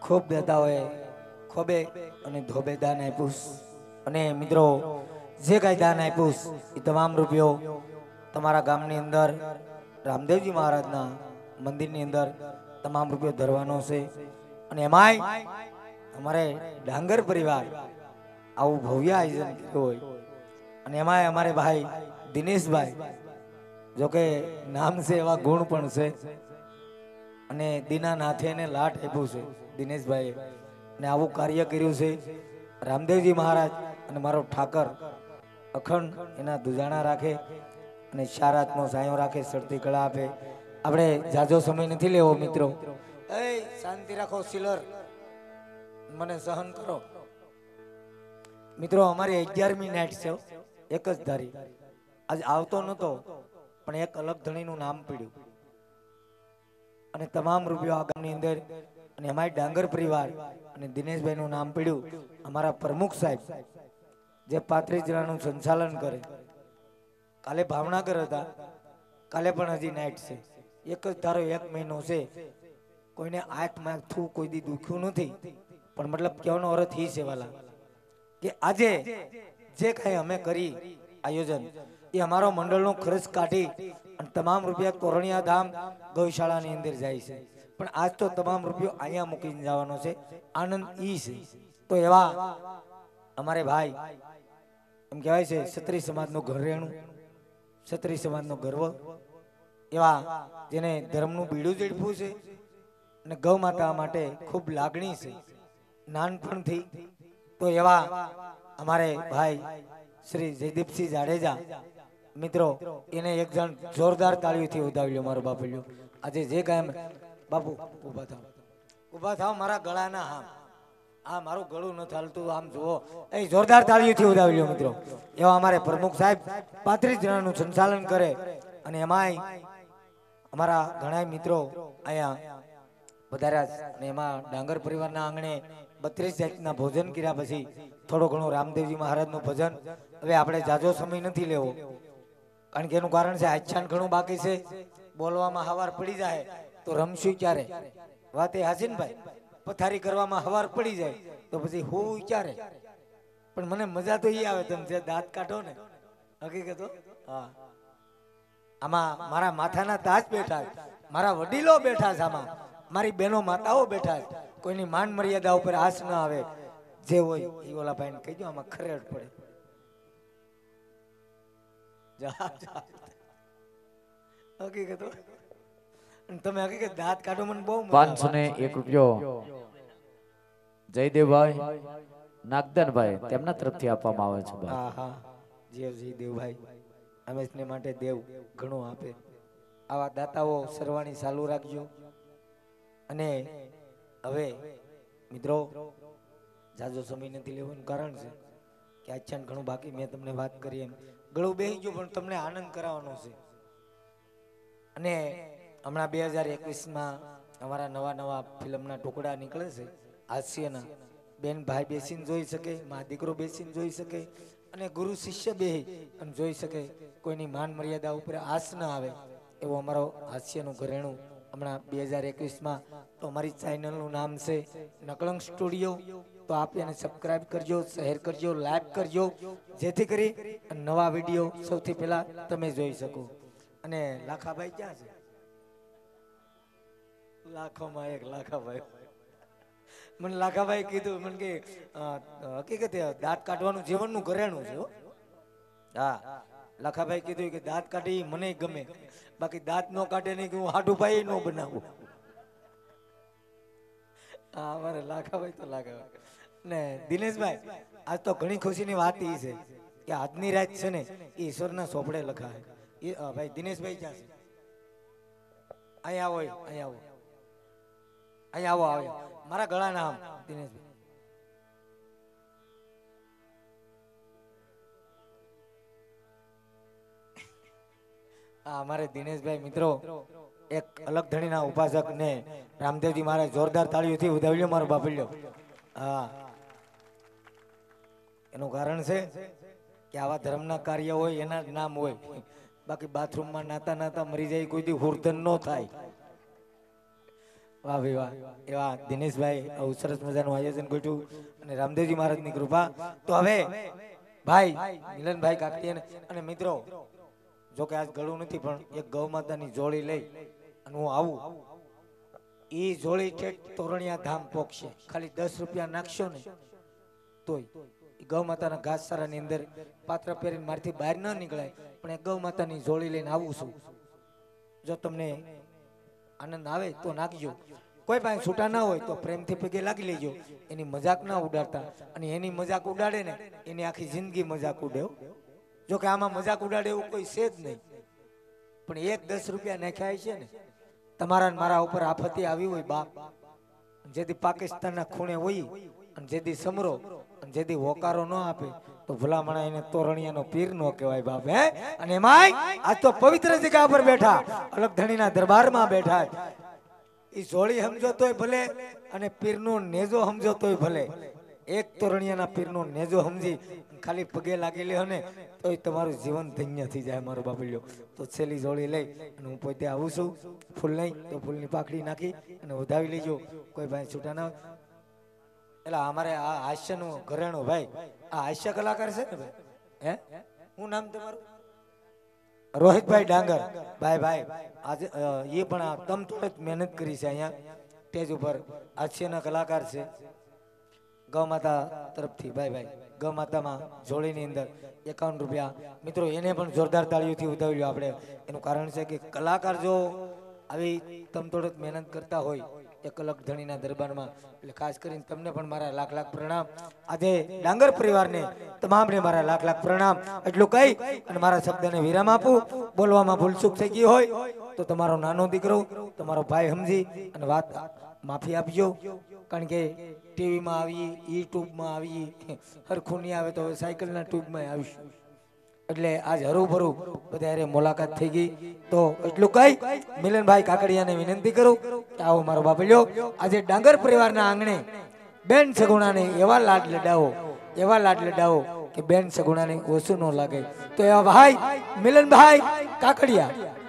ખૂબ દેતા હોય ખોબે અને ધોબે દાન આપ્યું અને મિત્રો જે કાંઈ દાન આપ્યું એ તમામ રૂપિયો તમારા ગામની અંદર રામદેવજી મહારાજના મંદિરની અંદર તમામ રૂપિયો ધરવાનો છે અને એમાંય અમારે ડાંગર પરિવાર આવું ભવ્ય આયોજન કર્યું હોય અને એમાંય અમારે ભાઈ દિનેશભાઈ જોકે નામ છે એવા ગુણ પણ છે અને દીના નાથે એને લાટ આપ્યું છે દિનેશભાઈએ અને આવું કાર્ય કર્યું છે રામદેવજી મહારાજ અને મારો ઠાકર અખંડ એના દુજાણા રાખે અને શારાતનો સાયો રાખે સડતી કળા આપે આપણે જાજો સમય નથી લેવો મિત્રો એ શાંતિ રાખો સિલર મને સહન કરો મિત્રો અમારી 11મી નાઈટ છે એક જ ધારી આજ આવતો નતો પણ એક અલગ ધણીનું નામ પીડ્યું અને તમામ રૂપિયો આ ગામની અંદર અને અમારી ડાંગર પરિવાર અને દિનેશભાઈનું નામ પીડ્યું અમારા પ્રમુખ સાહેબ જે 35 જણાનું સંચાલન કરે કાલે ભાવનગર હતા કાલે પણ હજી નાઈટ છે એક જ ધારો 1 મહિનો છે કોઈને આંખમાં થૂ કોઈ દી દુખ્યું નથી પણ મતલબ કહેવાનો અર્થ એ છે વાલા કે આજે જે કાંઈ અમે કરી આયોજન એ અમારો મંડળનો ખર્ચ કાઢી અને તમામ રૂપિયા કોરણિયા ધામ ગૌશાળાની અંદર જાય છે પણ આજ તો તમામ રૂપિયો અહીંયા મૂકીને જવાનો છે આનંદ ઈ છે તો એવા અમારે ભાઈ એમ કહેવાય છે ક્ષત્રિય સમાજનું ઘરેણું ક્ષત્રિય સમાજનો ગર્વ એવા જેને ધર્મનું બીડું ઝડપવું છે અને ગૌ માતા માટે ખૂબ લાગણી છે નાનપણથી તો એવા અમારે ભાઈ શ્રી જયદીપસિંહ જાડેજા મિત્રો એને એક જણ જોરદાર તાળીઓથી વધાવી લ્યો મારો બાપલ્યો આજે જે કાંઈ બાપુ ઊભા થાવ મારા ગળાના હામ આ મારું ગળું ન ચાલતું આમ જુઓ એ જોરદાર તાળીઓથી વધાવી લ્યો મિત્રો એવા અમારે પ્રમુખ સાહેબ 35 જણાનું સંચાલન કરે અને એમાંય અમારા ઘણા મિત્રો અહીંયા વધાર્યા અને એમાં ડાંગર પરિવારના આંગણે 32 જાતના ભોજન કર્યા પછી થોડો ઘણો રામદેવજી મહારાજનું ભજન હવે આપણે જાજો સમય નથી લેવો કારણ કે એનું કારણ છે આખ્યાન ઘણું બાકી છે બોલવામાં હવાર પડી જાય તો રમશું ક્યારે વાત એ હાજી ને ભાઈ પથારી કરવામાં હવાર પડી જાય તો પછી હું ક્યારે પણ મને મજા તો એ આવે તમે જે દાંત કાઢો ને હકીકત હા આમાં મારા માથાના તાજ બેઠા મારા વડીલો બેઠા છે આમાં મારી બહેનો માતાઓ બેઠા છે કોઈની માન મર્યાદા ઉપર આસ ન આવે જે હોય એ ઓલા ભાઈને કહીજો આમાં ખરેડ પડે હકીકત તમે હકીકત દાંત કાઢો મને બહુ 501 રૂપિયો જયદેવભાઈ નાગદનભાઈ તેમના તરફથી આપવામાં આવે છે હા હા જયદેવભાઈ હંમેશને માટે દેવ ઘણું આપે આવા દાતાઓ સરવાણી ચાલુ રાખજો અને હવે મિત્રો જાજો સમય નથી લેવાનું કારણ છે કે આખ્યાન ઘણું બાકી મેં તમને વાત કરી એમ ગળું બેહી ગયું પણ તમને આનંદ કરાવવાનો છે અને હમણાં 2021માં અમારા નવા ફિલ્મના ટુકડા નીકળે છે હાસ્યના બેન ભાઈ બેસીને જોઈ શકે મા દીકરો બેસીને જોઈ શકે અને ગુરુ શિષ્ય બેહી અને જોઈ શકે કોઈની માન મર્યાદા ઉપર આસ ન આવે એવું અમારો હાસ્યનું ઘરેણું હમણાં 2021માં તો અમારી ચેનલનું નામ છે નકળંગ સ્ટુડિયો તો આપ એને સબસ્ક્રાઇબ કરજો શેર કરજો લાઈક કરજો જેથી કરી નવા વિડીયો સૌથી પહેલા તમે જોઈ શકો અને લાખાભાઈ ક્યાં છે લાખોમાં એક લાખાભાઈ મને લાખાભાઈ કીધું મને કે હકીકત દાંત કાઢવાનું જીવનનું ઘરેણું છે હા લાખાભાઈ કીધું કે દાંત કાઢી મને ગમે બાકી દાંત નો કાઢે નહીં કે હું હાડું ભાઈ નો બનાવું હા અમારે લાખાભાઈ તો લાખાભાઈ ને દિનેશભાઈ આજ તો ઘણી ખુશીની વાત એ છે કે આજની રાત છે ને એ ઈશ્વરના સોપડે લખાય એ ભાઈ દિનેશભાઈ ક્યાં છે અહીંયા આવો અહીંયા આવો મારા ગળા નામ દિનેશભાઈ અમારે દિનેશભાઈ મિત્રો એક અલગ ધણીના ઉપાસક ને રામદેવજી મહારાજ જોરદાર તાળીઓથી વધાવ્યો મારો બાપલ્યો હા એનું કારણ છે કે આવા ધર્મના કાર્ય હોય એના જ નામ હોય બાકી બાથરૂમમાં નાતા નાતા મરી જાય કોઈ દી હુરધન ન થાય વાહ ભાઈ વાહ. એવા દિનેશભાઈ આવું સરસ મજાનું આયોજન ગોઠવ્યું અને રામદેવજી મહારાજની કૃપા. તો હવે ભાઈ મિલનભાઈ કાકડીયા અને મિત્રો, જો કે આજ ગળું નથી પણ એક ગૌ માતાની જોડી લઈ અને હું આવું, ઈ જોડી ઠેઠ તોરણિયા ધામ પોકશે. ખાલી 10 રૂપિયા નાખશો ને તોય ઈ ગૌ માતાના ઘાસચારાની અંદર પાત્ર પહેરીને મારથી બહાર ન નીકળાય, પણ એક ગૌ માતાની જોડી લઈને આવું છું. જો તમને આનંદ આવે તો નાખજો. કોઈ પાસે છૂટા ના હોય તો પ્રેમથી પગે લાગી લેજો. એની મજાક ના ઉડાડતા, અને એની મજાક ઉડાડે ને એની આખી જિંદગી મજાક ઉડે. જો કે આમાં મજાક ઉડાડે એવું કોઈ છે જ નહીં, પણ એક 10 રૂપિયા નાખ્યા છે ને, તમારા ને મારા ઉપર આફતી આવી હોય બાપ, જેથી પાકિસ્તાનના ખૂણે હોય અને જેથી સમરો અને જેથી હોકારો ન આપે તો ભલામણા એને તોરણિયાનો પીર નો કહેવાય બાપ. હે અને એમાંય આજ તો પવિત્ર જગ્યા પર બેઠા, અલગ ધણીના દરબારમાં બેઠા. ઈ જોડી સમજો તોય ભલે અને પીરનો નેજો સમજો તોય ભલે. એક તોરણિયાના પીરનો નેજો સમજી ખાલી પગે લાગી લ્યો ને તોય તમારું જીવન ધન્ય થઈ જાય મારો બાબલ્યો. તો છેલ્લી જોડી લઈ અને હું પોતે આવું છું. ફૂલ નહીં તો ફૂલની પાખડી નાખી અને વધાવી લેજો. કોઈ ભાઈ છૂટા ના હોય. એટલે અમારે આ હાસ્યનું ઘરેણું ભાઈ, આ હાસ્ય કલાકાર છે ને ભાઈ. હે શું નામ તમારું? રોહિતભાઈ ડાંગર ભાઈ. ભાઈ આજે એ પણ આ તમ થોડીક મહેનત કરી છે અહીંયા સ્ટેજ ઉપર. હાસ્યના કલાકાર છે ગૌ માતા તરફથી. ભાઈ ગૌ માતામાં જોડીની અંદર 51 રૂપિયા. મિત્રો એને પણ જોરદાર તાળીઓથી ઉતાવી લ્યો આપણે. એનું કારણ છે કે કલાકાર જો આવી તમ થોડીક મહેનત કરતા હોય એક અલગ ધણીના દરબારમાં, એટલે ખાસ કરીને તમને પણ મારા લાખ પ્રણામ. આજે ડાંગર પરિવારને તમામને મારા લાખ પ્રણામ. એટલું કહી અને મારા શબ્દને વિરામ આપું. બોલવામાં ભૂલચૂક થઈ ગઈ હોય તો તમારો નાનો દીકરો, તમારો ભાઈ સમજી અને વાત માફી આપજો. કારણ કે ટીવીમાં આવી, યુટ્યુબમાં આવી, હરખું નહીં આવે તો હવે સાયકલના ટ્યુબમાં આવીશું. એટલે આજ હરુભરું બધા મુલાકાત થઈ ગઈ. તો એટલું કઈ મિલનભાઈ કાકડિયાને વિનંતી કરું કે આવો મારો બાપલ્યો. આજે ડાંગર પરિવારના આંગણે બેન સગુણાને એવા લાડ લડાવો કે બેન સગુણાને ઓછું ન લાગે. તો એવા ભાઈ મિલનભાઈ કાકડિયા